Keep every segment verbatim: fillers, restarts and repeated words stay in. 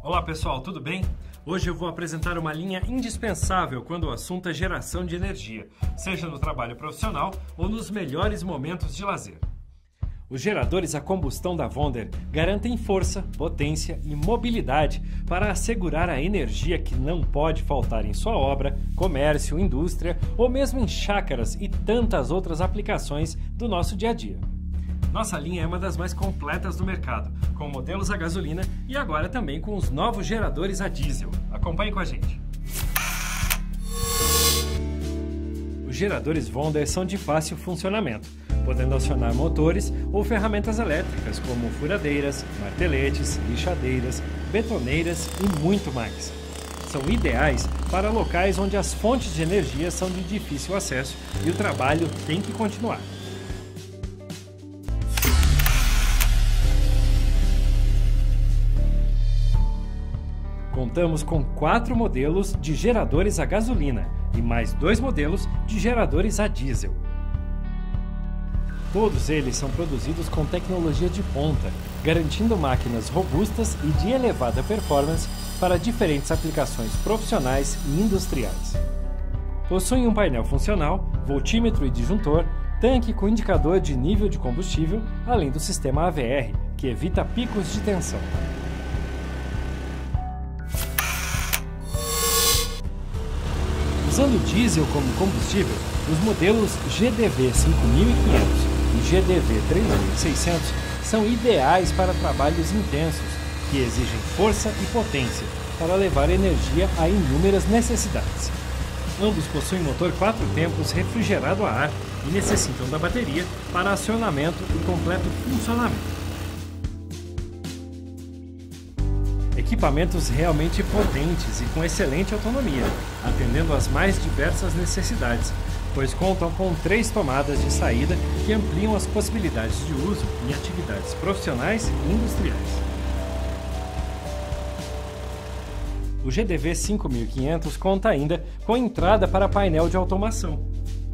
Olá pessoal, tudo bem? Hoje eu vou apresentar uma linha indispensável quando o assunto é geração de energia, seja no trabalho profissional ou nos melhores momentos de lazer. Os geradores a combustão da Wonder garantem força, potência e mobilidade para assegurar a energia que não pode faltar em sua obra, comércio, indústria ou mesmo em chácaras e tantas outras aplicações do nosso dia a dia. Nossa linha é uma das mais completas do mercado, com modelos a gasolina e agora também com os novos geradores a diesel. Acompanhe com a gente! Os geradores Wonder são de fácil funcionamento, podendo acionar motores ou ferramentas elétricas como furadeiras, marteletes, lixadeiras, betoneiras e muito mais. São ideais para locais onde as fontes de energia são de difícil acesso e o trabalho tem que continuar. Contamos com quatro modelos de geradores a gasolina e mais dois modelos de geradores a diesel. Todos eles são produzidos com tecnologia de ponta, garantindo máquinas robustas e de elevada performance para diferentes aplicações profissionais e industriais. Possuem um painel funcional, voltímetro e disjuntor, tanque com indicador de nível de combustível, além do sistema A V R, que evita picos de tensão. Usando diesel como combustível, os modelos G D V cinco mil e quinhentos e G D V três mil e seiscentos são ideais para trabalhos intensos, que exigem força e potência para levar energia a inúmeras necessidades. Ambos possuem motor quatro tempos refrigerado a ar e necessitam da bateria para acionamento e completo funcionamento. Equipamentos realmente potentes e com excelente autonomia, atendendo às mais diversas necessidades, pois contam com três tomadas de saída que ampliam as possibilidades de uso em atividades profissionais e industriais. O G D V cinco mil e quinhentos conta ainda com entrada para painel de automação,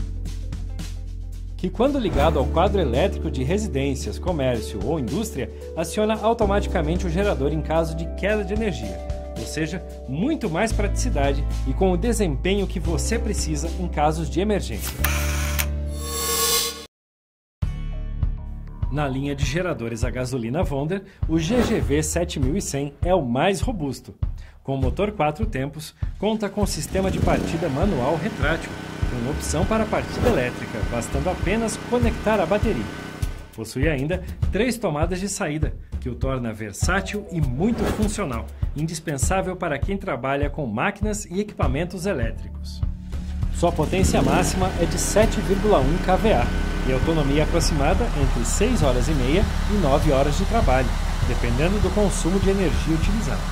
que quando ligado ao quadro elétrico de residências, comércio ou indústria, aciona automaticamente o gerador em caso de queda de energia, ou seja, muito mais praticidade e com o desempenho que você precisa em casos de emergência. Na linha de geradores a gasolina Wonder, o G G V sete mil e cem é o mais robusto. Com motor quatro tempos, conta com sistema de partida manual retrátil, com opção para partida elétrica, bastando apenas conectar a bateria. Possui ainda três tomadas de saída, que o torna versátil e muito funcional, indispensável para quem trabalha com máquinas e equipamentos elétricos. Sua potência máxima é de sete vírgula um quilowatt e autonomia aproximada entre seis horas e meia e nove horas de trabalho, dependendo do consumo de energia utilizado.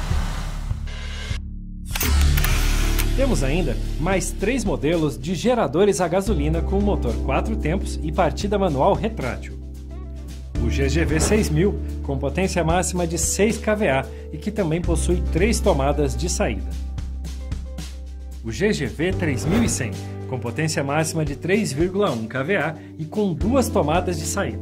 Temos ainda mais três modelos de geradores a gasolina com motor quatro tempos e partida manual retrátil. O G G V seis mil, com potência máxima de seis quilowatt e que também possui três tomadas de saída. O G G V três mil e cem, com potência máxima de três vírgula um quilowatt e com duas tomadas de saída.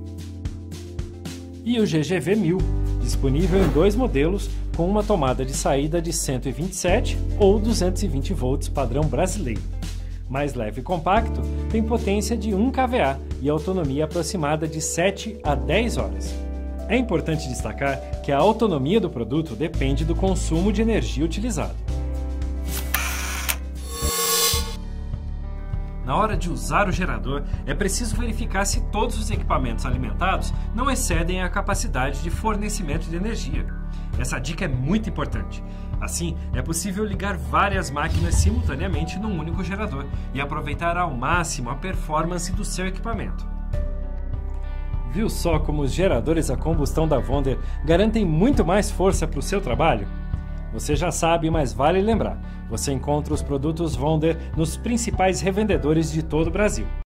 E o G G V mil, disponível em dois modelos, com uma tomada de saída de cento e vinte e sete ou duzentos e vinte volts padrão brasileiro. Mais leve e compacto, tem potência de um quilowatt e autonomia aproximada de sete a dez horas. É importante destacar que a autonomia do produto depende do consumo de energia utilizado. Na hora de usar o gerador, é preciso verificar se todos os equipamentos alimentados não excedem a capacidade de fornecimento de energia. Essa dica é muito importante. Assim, é possível ligar várias máquinas simultaneamente num único gerador e aproveitar ao máximo a performance do seu equipamento. Viu só como os geradores a combustão da Wonder garantem muito mais força para o seu trabalho? Você já sabe, mas vale lembrar, você encontra os produtos Wonder nos principais revendedores de todo o Brasil.